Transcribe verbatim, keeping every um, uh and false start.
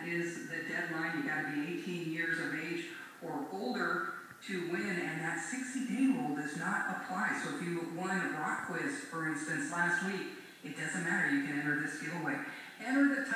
is the deadline. You gotta be eighteen years of age or older to win, and that sixty day rule does not apply. So if you won a rock quiz, for instance, last week, it doesn't matter. You can enter this giveaway. Enter the